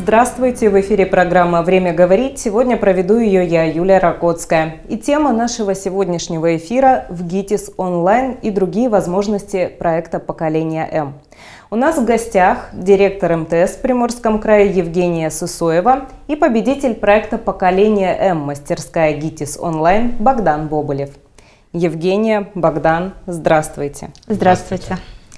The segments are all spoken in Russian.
Здравствуйте! В эфире программа «Время говорить». Сегодня проведу ее я, Юлия Ракотская. И тема нашего сегодняшнего эфира – ВГИТИС онлайн и другие возможности проекта «Поколение М». У нас в гостях директор МТС в Приморском крае Евгения Сысоева и победитель проекта «Поколение М. Мастерская ГИТИС онлайн» Богдан Бобылев. Евгения, Богдан, здравствуйте. Здравствуйте.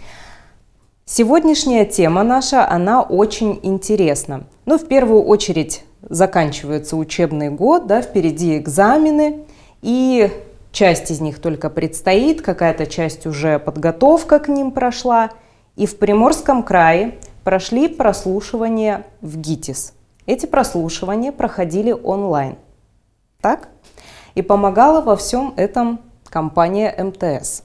Сегодняшняя тема наша, она очень интересна. Ну, в первую очередь, заканчивается учебный год, да, впереди экзамены, и часть из них только предстоит, какая-то часть уже подготовка к ним прошла. И в Приморском крае прошли прослушивания в ГИТИС. Эти прослушивания проходили онлайн. Так? И помогала во всем этом компания МТС.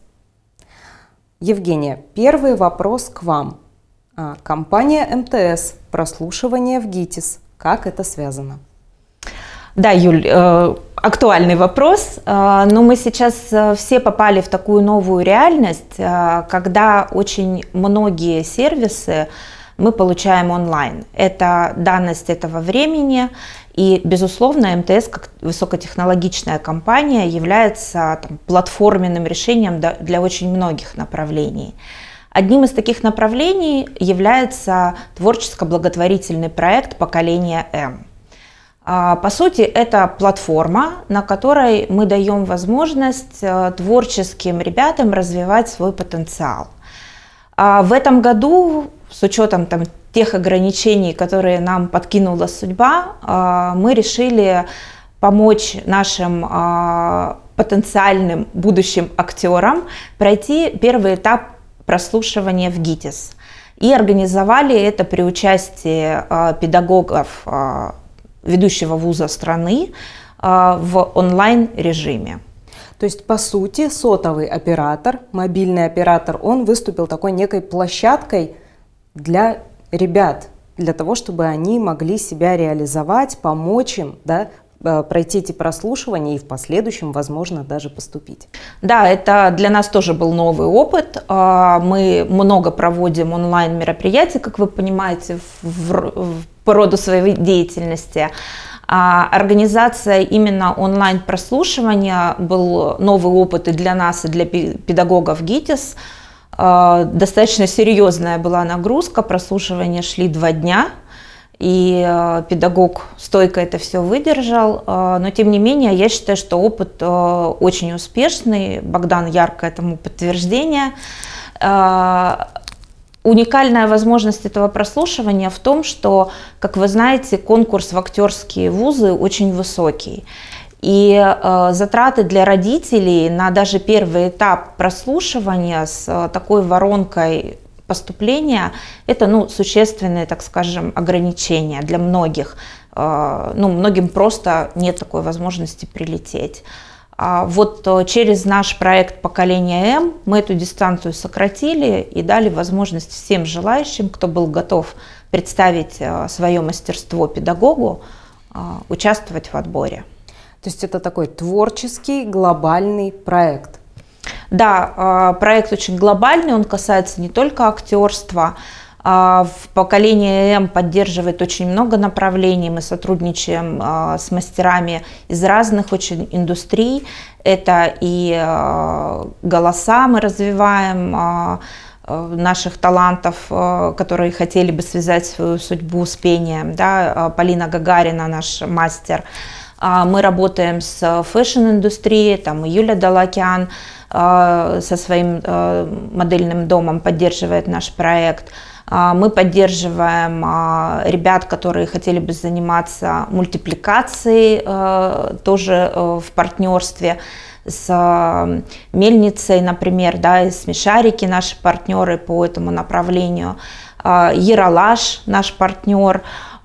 Евгения, первый вопрос к вам. Компания МТС, прослушивание в ГИТИС. Как это связано? Да, Юль, актуальный вопрос. Но мы сейчас все попали в такую новую реальность, когда очень многие сервисы мы получаем онлайн. Это данность этого времени. И, безусловно, МТС, как высокотехнологичная компания, является платформенным решением для очень многих направлений. Одним из таких направлений является творческо-благотворительный проект «Поколение М». По сути, это платформа, на которой мы даем возможность творческим ребятам развивать свой потенциал. В этом году, с учетом тех ограничений, которые нам подкинула судьба, мы решили помочь нашим потенциальным будущим актерам пройти первый этап прослушивания в ГИТИС. И организовали это при участии педагогов ведущего вуза страны в онлайн-режиме. То есть, по сути, сотовый оператор, мобильный оператор, он выступил такой некой площадкой для ребят, для того, чтобы они могли себя реализовать, помочь им, да, пройти эти прослушивания и в последующем, возможно, даже поступить. Да, это для нас тоже был новый опыт. Мы много проводим онлайн-мероприятий, как вы понимаете, по роду своей деятельности. Организация именно онлайн-прослушивания был новый опыт и для нас, и для педагогов ГИТИС. Достаточно серьезная была нагрузка, прослушивания шли 2 дня, и педагог стойко это все выдержал. Но тем не менее, я считаю, что опыт очень успешный, Богдан ярко этому подтверждение. Уникальная возможность этого прослушивания в том, что, как вы знаете, конкурс в актерские вузы очень высокий. И затраты для родителей на даже первый этап прослушивания с такой воронкой поступления – это существенные, так скажем, ограничения для многих. Многим просто нет такой возможности прилететь. Вот через наш проект «Поколение М» мы эту дистанцию сократили и дали возможность всем желающим, кто был готов представить свое мастерство педагогу, участвовать в отборе. То есть это такой творческий глобальный проект. Да, проект очень глобальный, он касается не только актерства. В «Поколении М» поддерживает очень много направлений. Мы сотрудничаем с мастерами из разных очень индустрий. Это и голоса мы развиваем, наших талантов, которые хотели бы связать свою судьбу с пением. Да? Полина Гагарина, наш мастер. Мы работаем с фэшн-индустрией, там и Юля Далакян со своим модельным домом поддерживает наш проект. Мы поддерживаем ребят, которые хотели бы заниматься мультипликацией, тоже в партнерстве с Мельницей, например, да, и Смешарики наши партнеры по этому направлению. Ералаш наш партнер.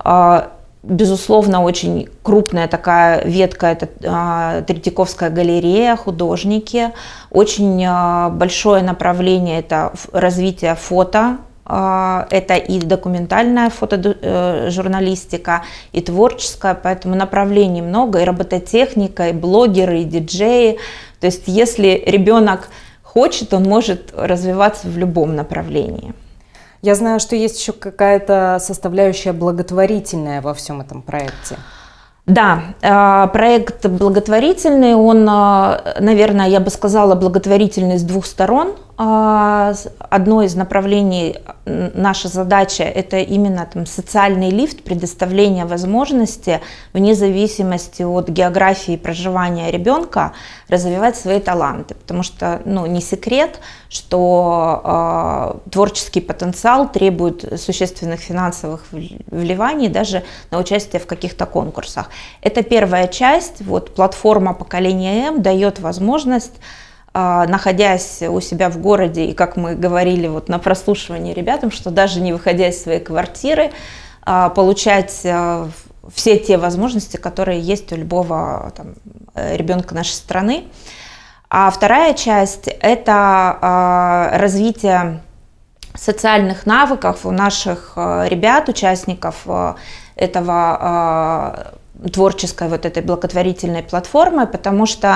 Безусловно, очень крупная такая ветка – это Третьяковская галерея, художники. Очень большое направление – это развитие фото. Это и документальная фотожурналистика, и творческая, поэтому направлений много, и робототехника, и блогеры, и диджеи. То есть если ребенок хочет, он может развиваться в любом направлении. Я знаю, что есть еще какая-то составляющая благотворительная во всем этом проекте. Да, проект благотворительный, он, наверное, я бы сказала, благотворительный с двух сторон. Одно из направлений, наша задача, это именно там социальный лифт, предоставление возможности вне зависимости от географии проживания ребенка развивать свои таланты. Потому что, не секрет, что творческий потенциал требует существенных финансовых вливаний даже на участие в каких-то конкурсах. Это первая часть, платформа поколения М дает возможность, находясь у себя в городе, и как мы говорили на прослушивании ребятам, что даже не выходя из своей квартиры, получать все те возможности, которые есть у любого ребенка нашей страны. А вторая часть – это развитие социальных навыков у наших ребят, участников этого творческой этой благотворительной платформы, потому что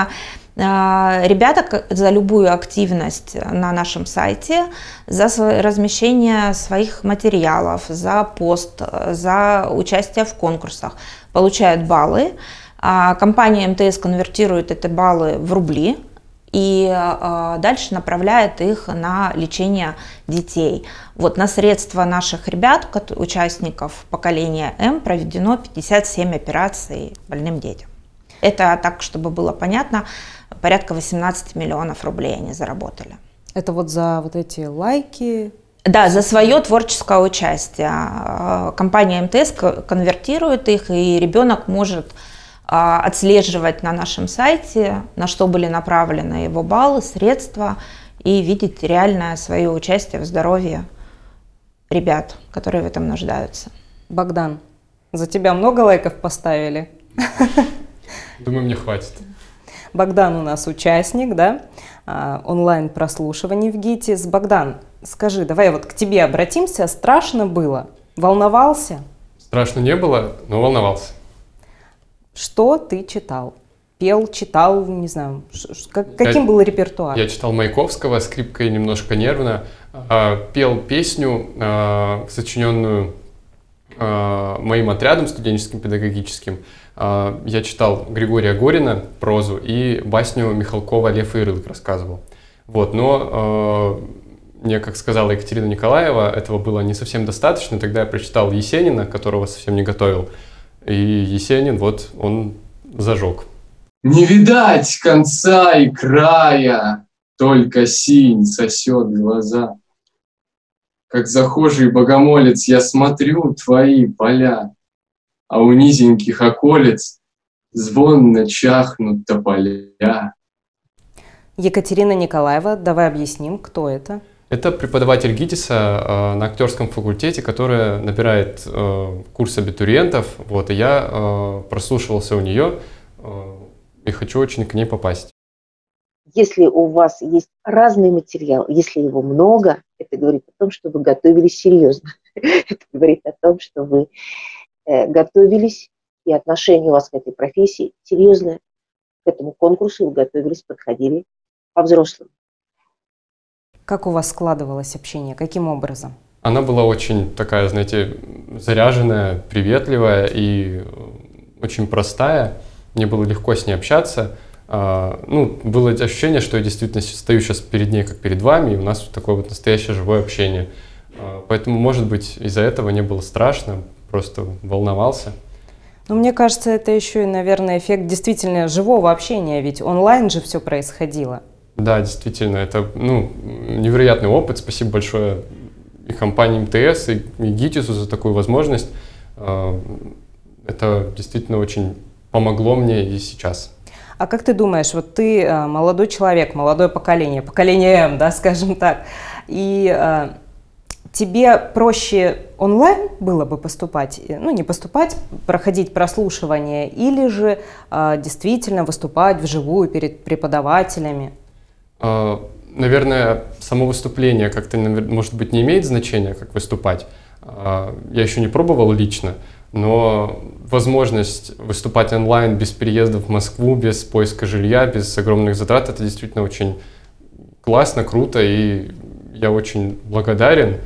ребята за любую активность на нашем сайте, за размещение своих материалов, за пост, за участие в конкурсах получают баллы. Компания МТС конвертирует эти баллы в рубли и дальше направляет их на лечение детей. На средства наших ребят, участников поколения М, проведено 57 операций больным детям. Это, так, чтобы было понятно, порядка 18 миллионов рублей они заработали. Это за эти лайки? Да, за свое творческое участие. Компания МТС конвертирует их, и ребенок может отслеживать на нашем сайте, на что были направлены его баллы, средства, и видеть реальное свое участие в здоровье ребят, которые в этом нуждаются. Богдан, за тебя много лайков поставили? Думаю, мне хватит. Богдан у нас участник, да, онлайн-прослушиваний в ГИТИС. Богдан, скажи, давай к тебе обратимся. Страшно было? Волновался? Страшно не было, но волновался. Что ты читал? Пел, читал, не знаю, каким был репертуар? Я читал Маяковского, скрипкой немножко нервно, пел песню, сочиненную моим отрядом студенческим педагогическим. Я читал Григория Горина, прозу, и басню Михалкова «Лев и Рылк» рассказывал. Но мне, как сказала Екатерина Николаева, этого было не совсем достаточно. Тогда я прочитал Есенина, которого совсем не готовил. И Есенин, он зажег. Не видать конца и края, только синь сосет глаза. Как захожий богомолец я смотрю твои поля, а у низеньких околиц звонно чахнут тополя. Екатерина Николаева, давай объясним, кто это. Это преподаватель ГИТИСа на актерском факультете, которая набирает курс абитуриентов. И я прослушивался у нее и хочу очень к ней попасть. Если у вас есть разный материал, если его много, это говорит о том, что вы готовились серьезно. Это говорит о том, что вы готовились, и отношение у вас к этой профессии серьезное. К этому конкурсу вы готовились, подходили по-взрослому. Как у вас складывалось общение? Каким образом? Она была очень такая, знаете, заряженная, приветливая и очень простая. Мне было легко с ней общаться. Было ощущение, что я действительно стою сейчас перед ней, как перед вами, и у нас такое настоящее живое общение. Поэтому, может быть, из-за этого не было страшно, просто волновался. Мне кажется, это еще и, наверное, эффект действительно живого общения, ведь онлайн же все происходило. Да, действительно, это невероятный опыт. Спасибо большое и компании МТС, и ГИТИСу за такую возможность. Это действительно очень помогло мне и сейчас. А как ты думаешь, ты молодой человек, молодое поколение М, да, скажем так, и тебе проще онлайн было бы поступать, не поступать, проходить прослушивание, или же действительно выступать вживую перед преподавателями? Наверное, само выступление как-то, может быть, не имеет значения, как выступать. Я еще не пробовал лично, но возможность выступать онлайн без переезда в Москву, без поиска жилья, без огромных затрат, это действительно очень классно, круто, и я очень благодарен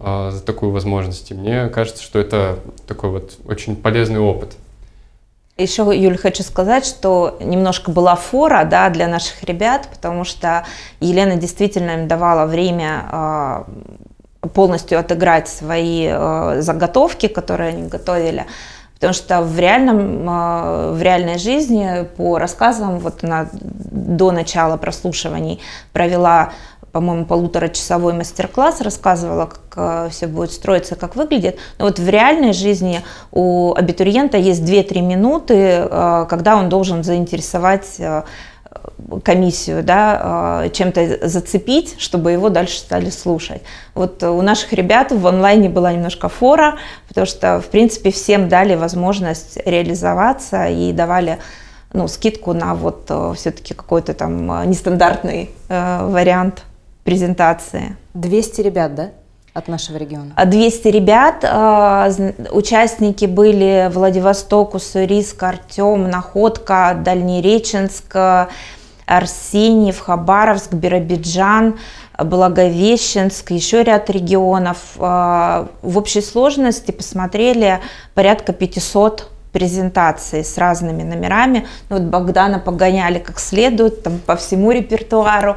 за такую возможность. И мне кажется, что это такой вот очень полезный опыт. Еще, Юль, хочу сказать, что немножко была фора, да, для наших ребят, потому что Елена действительно им давала время полностью отыграть свои заготовки, которые они готовили. Потому что в реальной жизни, по рассказам, вот она до начала прослушиваний провела, по-моему, 1,5-часовой мастер-класс, рассказывала, как все будет строиться, как выглядит. Но вот в реальной жизни у абитуриента есть 2-3 минуты, когда он должен заинтересовать комиссию, да, чем-то зацепить, чтобы его дальше стали слушать. Вот у наших ребят в онлайне была немножко фора, потому что, в принципе, всем дали возможность реализоваться и давали, ну, скидку на вот все-таки какой-то там нестандартный вариант презентации. 200 ребят, да, от нашего региона? 200 ребят. Участники были Владивосток, Уссурийск, Артем, Находка, Дальнереченск, Арсеньев, Хабаровск, Биробиджан, Благовещенск, еще ряд регионов. В общей сложности посмотрели порядка 500 презентаций с разными номерами. Ну, вот Богдана погоняли как следует, там, по всему репертуару.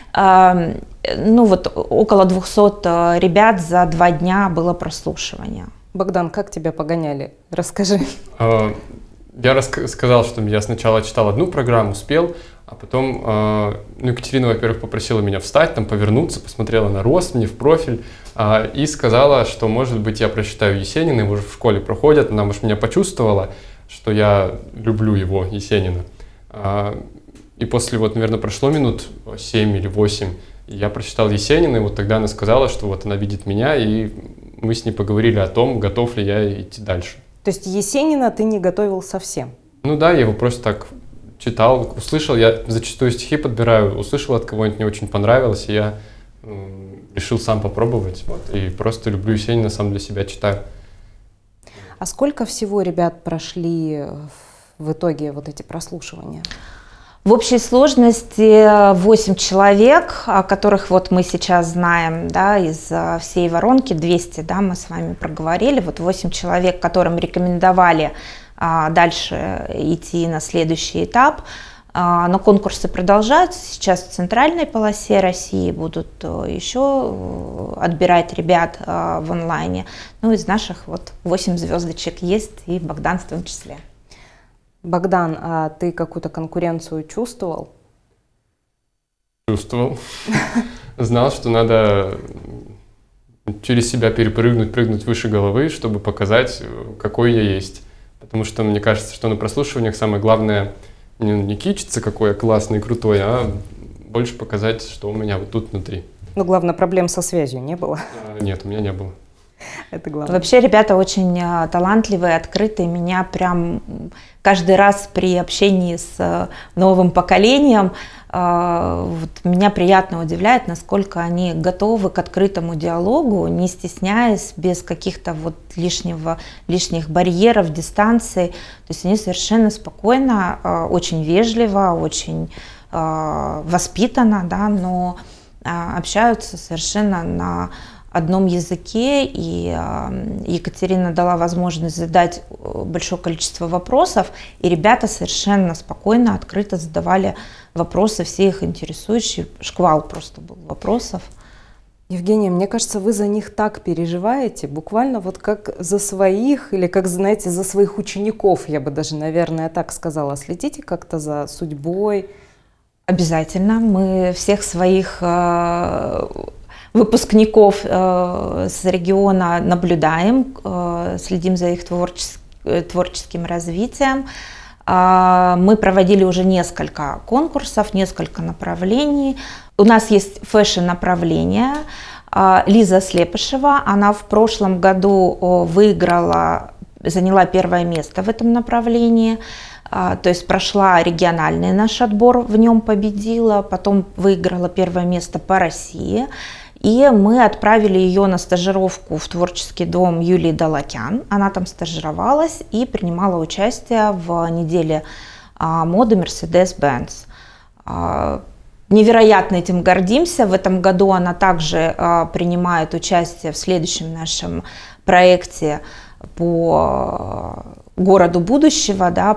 Ну вот около 200 ребят за 2 дня было прослушивание. Богдан, как тебя погоняли? Расскажи. Я сказал, что я сначала читал одну программу, спел, а потом Екатерина, во-первых, попросила меня встать, там, повернуться, посмотрела на рост мне в профиль и сказала, что, может быть, я прочитаю Есенина, его уже в школе проходят, она, может, меня почувствовала, что я люблю его, Есенина. И после, вот, наверное, прошло минут 7 или 8, я прочитал Есенина, и вот тогда она сказала, что вот она видит меня, и мы с ней поговорили о том, готов ли я идти дальше. То есть Есенина ты не готовил совсем? Ну да, я его просто так читал, услышал, я зачастую стихи подбираю, услышал от кого-нибудь, мне очень понравилось, и я решил сам попробовать, вот, и просто люблю Есенина, сам для себя читаю. А сколько всего ребят прошли в итоге вот эти прослушивания? В общей сложности 8 человек, о которых вот мы сейчас знаем, да, из всей воронки, 200, да, мы с вами проговорили, вот 8 человек, которым рекомендовали дальше идти на следующий этап. Но конкурсы продолжаются, сейчас в центральной полосе России будут еще отбирать ребят в онлайне. Ну, из наших вот 8 звездочек есть, и Богдан в том числе. Богдан, а ты какую-то конкуренцию чувствовал? Чувствовал. Знал, что надо через себя прыгнуть выше головы, чтобы показать, какой я есть. Потому что мне кажется, что на прослушиваниях самое главное не кичиться, какой я классный и крутой, а больше показать, что у меня вот тут внутри. Ну, главное, проблем со связью не было? Нет, у меня не было. Это главное. Вообще ребята очень талантливые, открытые. Меня прям каждый раз при общении с новым поколением вот, меня приятно удивляет, насколько они готовы к открытому диалогу, не стесняясь, без каких-то вот лишних барьеров, дистанций. То есть они совершенно спокойно, очень вежливо, очень воспитанно, да, но общаются совершенно на одном языке, и Екатерина дала возможность задать большое количество вопросов, и ребята совершенно спокойно, открыто задавали вопросы, все их интересующие, шквал просто был вопросов. Евгения, мне кажется, вы за них так переживаете, буквально вот как за своих, или как, знаете, за своих учеников, я бы даже, наверное, так сказала. Следите как-то за судьбой? Обязательно. Мы всех своих выпускников с региона наблюдаем, следим за их творческим развитием. Мы проводили уже несколько конкурсов, несколько направлений. У нас есть фэшн-направление. Лиза Слепышева, она в прошлом году заняла 1-е место в этом направлении. То есть прошла региональный наш отбор, в нем победила, потом выиграла 1-е место по России. И мы отправили ее на стажировку в творческий дом Юлии Далакян. Она там стажировалась и принимала участие в неделе моды Mercedes-Benz. невероятно этим гордимся. В этом году она также принимает участие в следующем нашем проекте по городу будущего, да,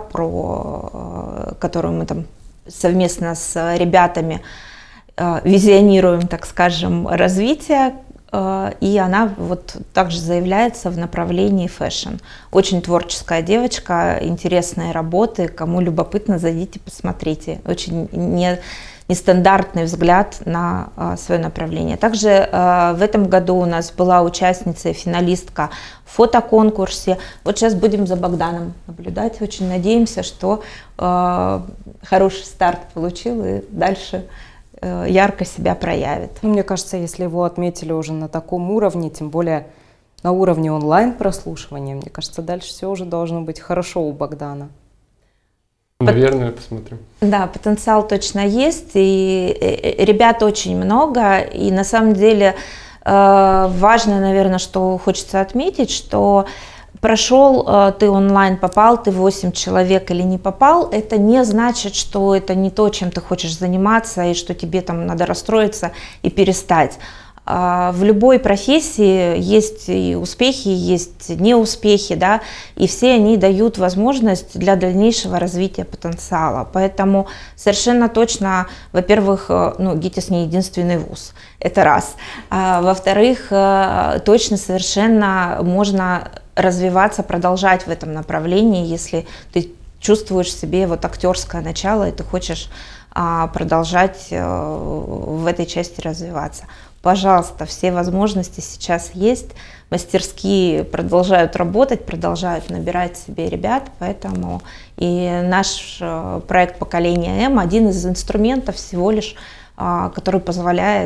который мы там совместно с ребятами визионируем, так скажем, развитие. И она вот также заявляется в направлении фэшн. Очень творческая девочка, интересные работы. Кому любопытно, зайдите, посмотрите. Очень нестандартный взгляд на свое направление. Также в этом году у нас была участница и финалистка в фотоконкурсе. Вот сейчас будем за Богданом наблюдать. Очень надеемся, что хороший старт получил и дальше ярко себя проявит. Мне кажется, если его отметили уже на таком уровне, тем более на уровне онлайн-прослушивания, мне кажется, дальше все уже должно быть хорошо у Богдана. Наверное, посмотрим. Да, потенциал точно есть, и ребят очень много, и на самом деле важно, наверное, что хочется отметить, что прошел ты онлайн, попал ты 8 человек или не попал, это не значит, что это не то, чем ты хочешь заниматься, и что тебе там надо расстроиться и перестать. В любой профессии есть и успехи, есть неуспехи, да, и все они дают возможность для дальнейшего развития потенциала. Поэтому совершенно точно, во-первых, ГИТИС не единственный вуз, это раз. Во-вторых, точно совершенно можно развиваться, продолжать в этом направлении, если ты чувствуешь в себе вот актерское начало, и ты хочешь продолжать в этой части развиваться. Пожалуйста, все возможности сейчас есть, мастерские продолжают работать, продолжают набирать себе ребят, поэтому и наш проект «Поколение М» один из инструментов всего лишь, который позволяет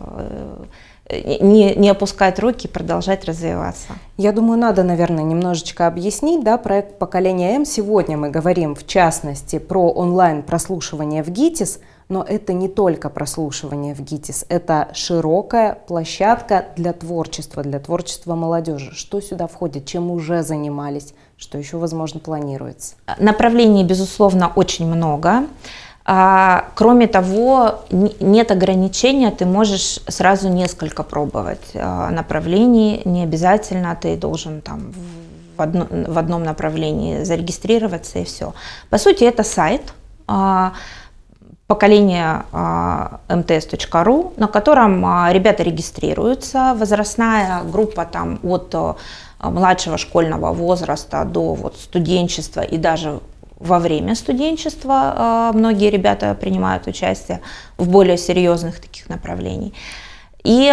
не опускать руки и продолжать развиваться. Я думаю, надо, наверное, немножечко объяснить, да, проект «Поколение М». Сегодня мы говорим, в частности, про онлайн-прослушивание в ГИТИС, но это не только прослушивание в ГИТИС, это широкая площадка для творчества молодежи. Что сюда входит, чем уже занимались, что еще, возможно, планируется? Направлений, безусловно, очень много. Кроме того, нет ограничения, ты можешь сразу несколько пробовать направлений, не обязательно ты должен там в одном направлении зарегистрироваться и все. По сути, это сайт поколение mts.ru, на котором ребята регистрируются, возрастная группа там от младшего школьного возраста до вот студенчества и даже во время студенчества многие ребята принимают участие в более серьезных таких направлениях. И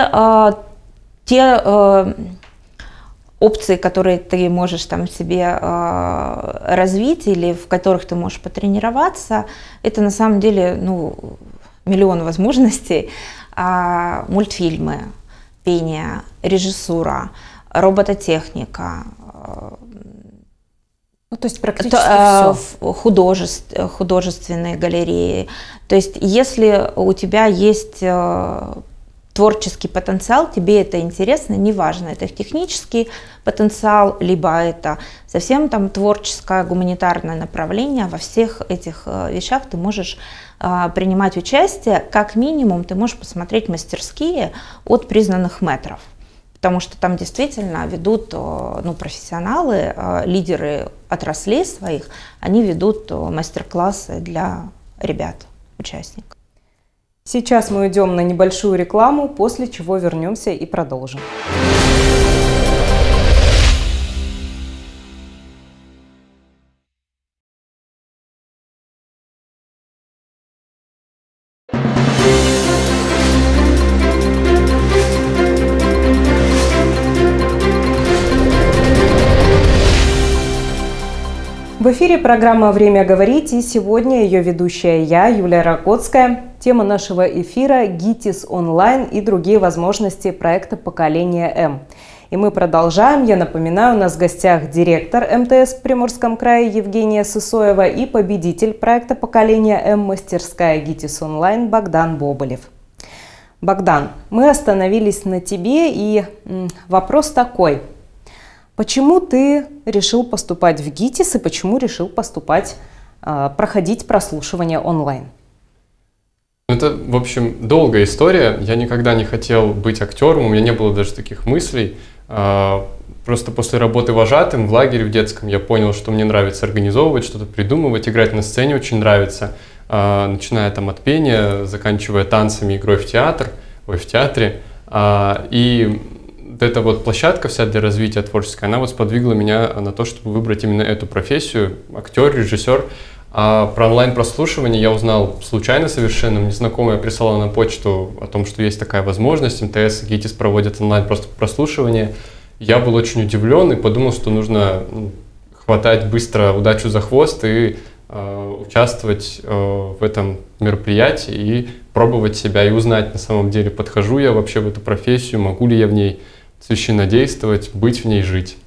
те опции, которые ты можешь там себе развить или в которых ты можешь потренироваться, это на самом деле миллион возможностей. Мультфильмы, пение, режиссура, робототехника, то есть практически все. Художественные галереи. То есть если у тебя есть творческий потенциал, тебе это интересно, неважно, это технический потенциал, либо это совсем там творческое, гуманитарное направление, во всех этих вещах ты можешь принимать участие. Как минимум ты можешь посмотреть мастерские от признанных мэтров, потому что там действительно ведут профессионалы, лидеры отраслей своих, они ведут мастер-классы для ребят, участников. Сейчас мы уйдем на небольшую рекламу, после чего вернемся и продолжим. В эфире программа «Время говорить», и сегодня ее ведущая я, Юлия Ракотская. Тема нашего эфира – ГИТИС онлайн и другие возможности проекта «Поколение М». И мы продолжаем. Я напоминаю, у нас в гостях директор МТС в Приморском крае Евгения Сысоева и победитель проекта «Поколение М» мастерская ГИТИС онлайн Богдан Боболев. Богдан, мы остановились на тебе, и вопрос такой. Почему ты решил поступать в ГИТИС и почему решил проходить прослушивание онлайн? Это, в общем, долгая история. Я никогда не хотел быть актером, у меня не было даже таких мыслей. Просто после работы вожатым в лагере в детском я понял, что мне нравится организовывать, что-то придумывать, играть на сцене очень нравится. Начиная там от пения, заканчивая танцами, игрой в театре. И вот эта вот площадка вся для развития творческого, она вот сподвигла меня на то, чтобы выбрать именно эту профессию, актер, режиссер. А про онлайн-прослушивание я узнал случайно совершенно. Мне знакомая прислала на почту о том, что есть такая возможность. МТС и ГИТИС проводят онлайн-прослушивание. Я был очень удивлен и подумал, что нужно хватать быстро удачу за хвост и участвовать в этом мероприятии и пробовать себя и узнать, на самом деле, подхожу я вообще в эту профессию, могу ли я в ней священнодействовать, быть в ней, жить.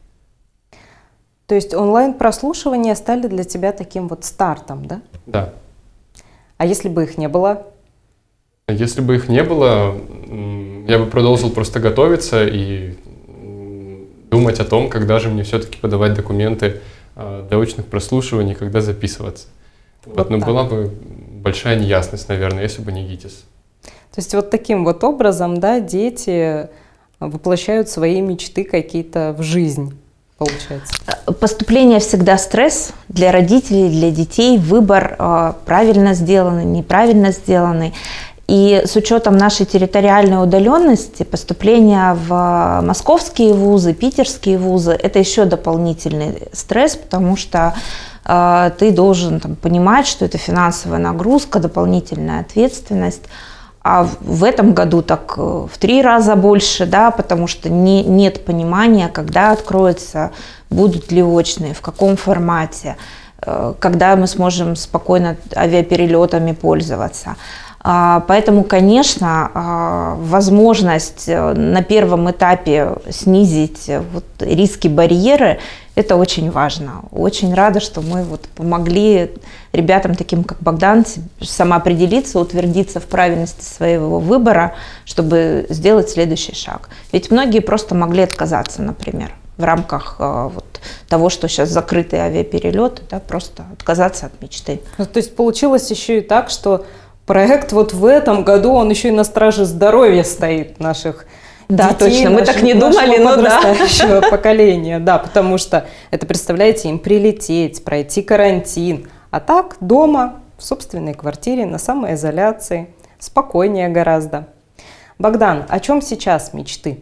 То есть онлайн-прослушивания стали для тебя таким вот стартом, да? Да. А если бы их не было? Если бы их не было, я бы продолжил просто готовиться и думать о том, когда же мне все-таки подавать документы для очных прослушиваний, когда записываться. Вот, но была бы большая неясность, наверное, если бы не ГИТИС. То есть вот таким вот образом, да, дети воплощают свои мечты какие-то в жизнь, получается. Поступление всегда стресс для родителей, для детей, выбор правильно сделанный, неправильно сделанный. И с учетом нашей территориальной удаленности, поступление в московские вузы, питерские вузы – это еще дополнительный стресс, потому что ты должен там понимать, что это финансовая нагрузка, дополнительная ответственность. А в этом году так в 3 раза больше, да, потому что нет понимания, когда откроется, будут ли очные, в каком формате, когда мы сможем спокойно авиаперелетами пользоваться. Поэтому, конечно, возможность на первом этапе снизить вот риски, барьеры – это очень важно. Очень рада, что мы вот помогли ребятам, таким как Богдан, самоопределиться, утвердиться в правильности своего выбора, чтобы сделать следующий шаг. Ведь многие просто могли отказаться, например, в рамках вот того, что сейчас закрытые авиаперелеты, да, просто отказаться от мечты. Ну, то есть получилось еще и так, что проект вот в этом году, он еще и на страже здоровья стоит наших да, детей, точно, мы так не думали, но да. Подрастающего поколения, да, потому что это, представляете, им прилететь, пройти карантин, а так дома, в собственной квартире, на самоизоляции, спокойнее гораздо. Богдан, о чем сейчас мечты?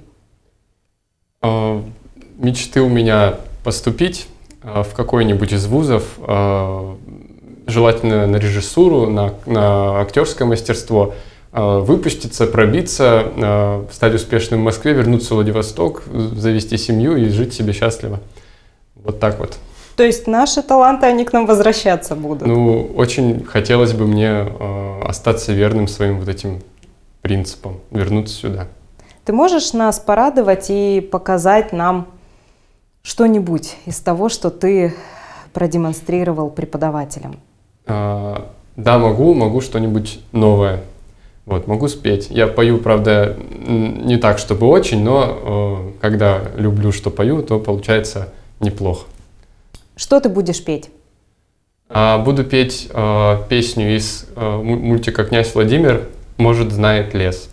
Мечты у меня поступить в какой-нибудь из вузов, желательно на режиссуру, на актерское мастерство, выпуститься, пробиться, стать успешным в Москве, вернуться в Владивосток, завести семью и жить себе счастливо. Вот так вот. То есть наши таланты, они к нам возвращаться будут? Ну, очень хотелось бы мне остаться верным своим вот этим принципам, вернуться сюда. Ты можешь нас порадовать и показать нам что-нибудь из того, что ты продемонстрировал преподавателям? Да, могу что-нибудь новое. Вот, могу спеть. Я пою, правда, не так, чтобы очень, но когда люблю, что пою, то получается неплохо. Что ты будешь петь? Буду петь песню из мультика «Князь Владимир» «Может, знает лес».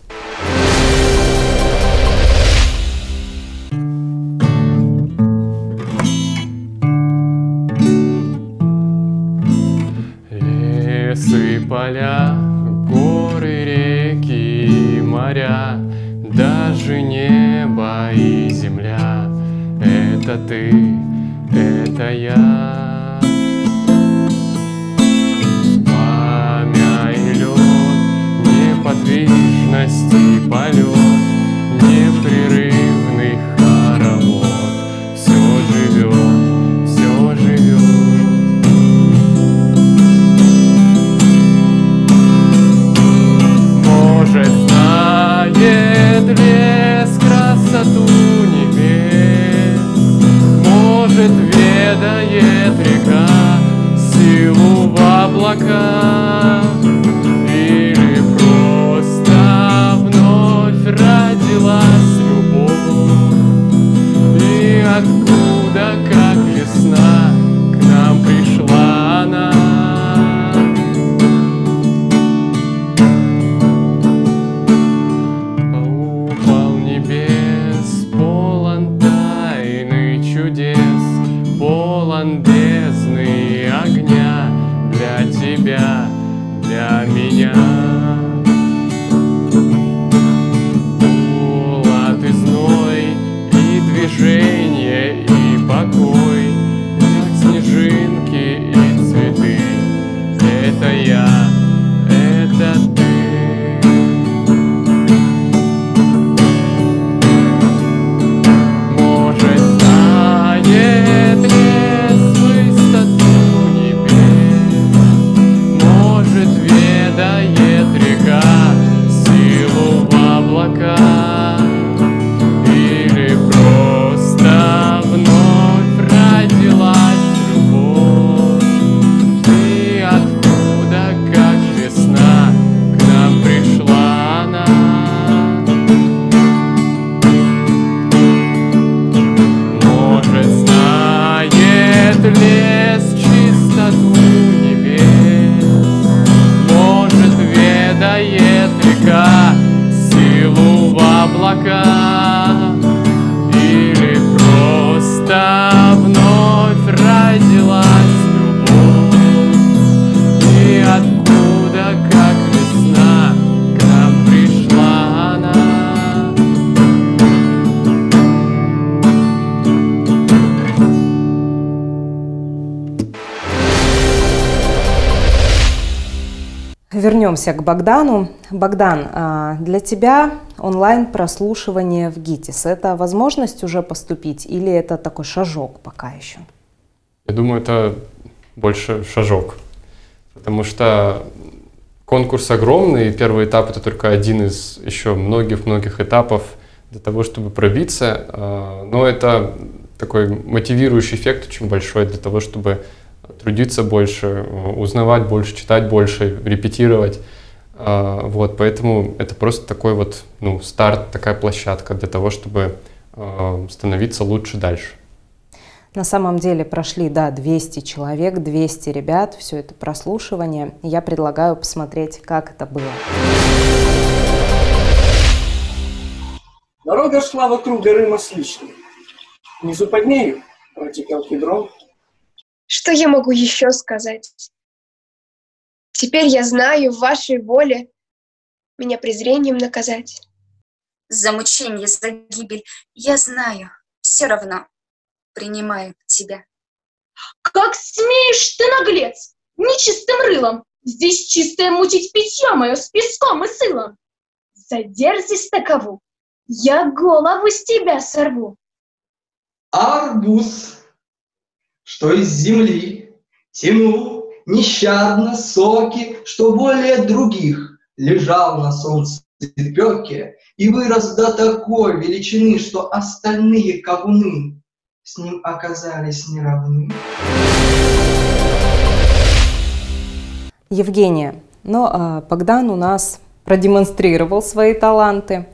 Лесы, поля, горы, реки, моря, даже небо и земля — это ты, это я. Пламя и лед, неподвижность и полет, непрерывный хоровод, все живет, все живет. Может, знает лес красоту небес, может, ведает для меня. Холод и зной, и движение, и покой, как снежинки и цветы. Это я, это ты. Может, знает лес высоту небес, может, ведает река силу в облаках, или просто вновь родилась любовь. И откуда, как весна, к нам пришла она. Может, знает лес чистоту небес, может, ведает река силу в облаках, или просто вновь родилась любовь. И откуда, как весна, к нам пришла она. Вернемся к Богдану. Богдан, для тебя онлайн-прослушивание в ГИТИС – это возможность уже поступить или это такой шажок пока еще? Я думаю, это больше шажок, потому что конкурс огромный, и первый этап – это только один из еще многих-многих этапов для того, чтобы пробиться, но это такой мотивирующий эффект очень большой для того, чтобы трудиться больше, узнавать больше, читать больше, репетировать. Вот, поэтому это просто такой вот, старт, такая площадка для того, чтобы становиться лучше дальше. На самом деле прошли, 200 человек, 200 ребят, все это прослушивание. Я предлагаю посмотреть, как это было. Дорога шла вокруг горы Масличной. Внизу под нею протекал Кедрон. Что я могу еще сказать? Теперь я знаю, в вашей воле меня презрением наказать. За мучение, за гибель, я знаю, все равно принимаю тебя. Как смеешь ты, наглец, нечистым рылом, здесь чистое мутить питье мое с песком и сылом. За дерзость такову я голову с тебя сорву. Арбуз, что из земли тянул нещадно соки, что более других лежал на солнце пеке и вырос до такой величины, что остальные кавуны с ним оказались неравны. Евгения, Богдан у нас продемонстрировал свои таланты.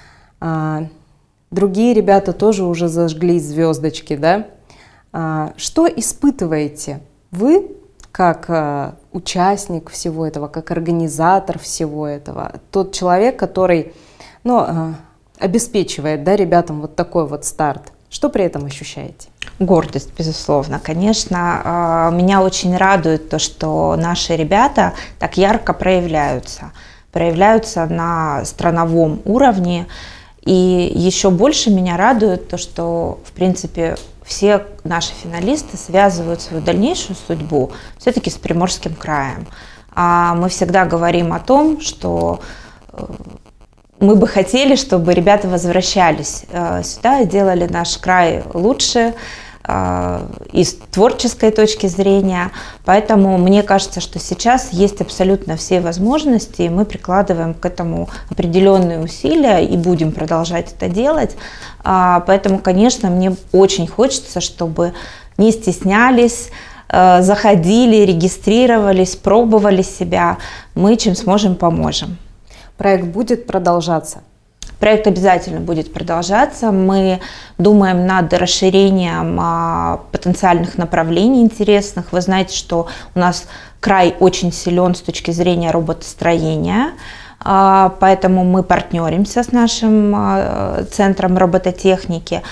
Другие ребята тоже уже зажгли звездочки, да? Что испытываете вы, как участник всего этого, как организатор всего этого, тот человек, который обеспечивает, да, ребятам вот такой вот старт? Что при этом ощущаете? Гордость, безусловно. Конечно, меня очень радует то, что наши ребята так ярко проявляются на страновом уровне. И еще больше меня радует то, что, в принципе, все наши финалисты связывают свою дальнейшую судьбу все-таки с Приморским краем. Мы всегда говорим о том, что мы бы хотели, чтобы ребята возвращались сюда и делали наш край лучше и с творческой точки зрения. Поэтому мне кажется, что сейчас есть абсолютно все возможности, и мы прикладываем к этому определенные усилия и будем продолжать это делать. Поэтому, конечно, мне очень хочется, чтобы не стеснялись, заходили, регистрировались, пробовали себя. Мы чем сможем, поможем. Проект будет продолжаться? Проект обязательно будет продолжаться. Мы думаем над расширением потенциальных направлений интересных. Вы знаете, что у нас край очень силен с точки зрения роботостроения, поэтому мы партнеримся с нашим центром робототехники.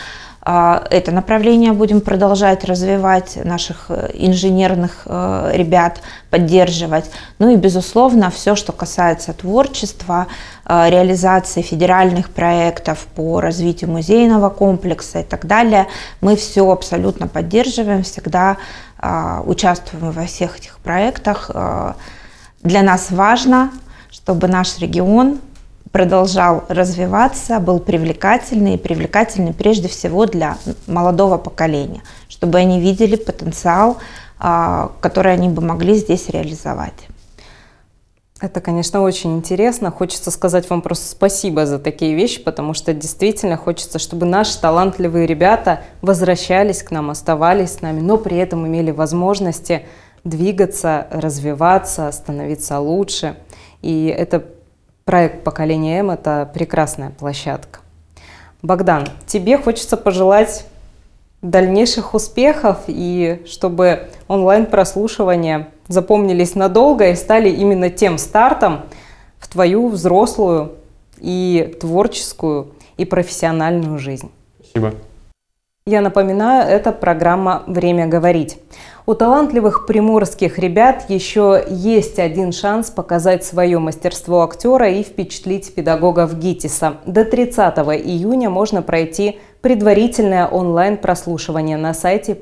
Это направление будем продолжать развивать, наших инженерных ребят поддерживать. Ну и, безусловно, все, что касается творчества, реализации федеральных проектов по развитию музейного комплекса и так далее, мы все абсолютно поддерживаем, всегда участвуем во всех этих проектах. Для нас важно, чтобы наш регион продолжал развиваться, был привлекательный, и привлекательный прежде всего для молодого поколения, чтобы они видели потенциал, который они бы могли здесь реализовать. Это, конечно, очень интересно. Хочется сказать вам просто спасибо за такие вещи, потому что действительно хочется, чтобы наши талантливые ребята возвращались к нам, оставались с нами, но при этом имели возможности двигаться, развиваться, становиться лучше. И это проект «Поколение М» — это прекрасная площадка. Богдан, тебе хочется пожелать дальнейших успехов и чтобы онлайн-прослушивания запомнились надолго и стали именно тем стартом в твою взрослую и творческую и профессиональную жизнь. Спасибо. Я напоминаю, это программа «Время говорить». У талантливых приморских ребят еще есть один шанс показать свое мастерство актера и впечатлить педагогов ГИТИСа. До 30 июня можно пройти предварительное онлайн-прослушивание на сайте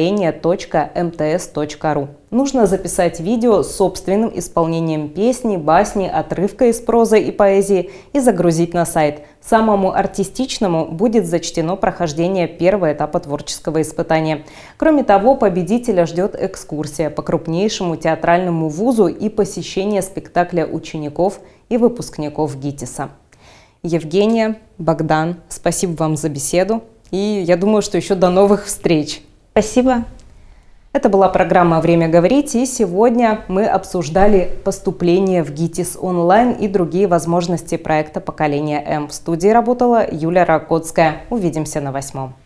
поколение.mts.ru. Нужно записать видео с собственным исполнением песни, басни, отрывка из прозы и поэзии и загрузить на сайт. Самому артистичному будет зачтено прохождение первого этапа творческого испытания. Кроме того, победителя ждет экскурсия по крупнейшему театральному вузу и посещение спектакля учеников и выпускников ГИТИСа. Евгения, Богдан, спасибо вам за беседу. И я думаю, что еще до новых встреч. Спасибо. Это была программа «Время говорить», и сегодня мы обсуждали поступление в ГИТИС онлайн и другие возможности проекта «Поколение М». В студии работала Юлия Ракотская. Увидимся на 8.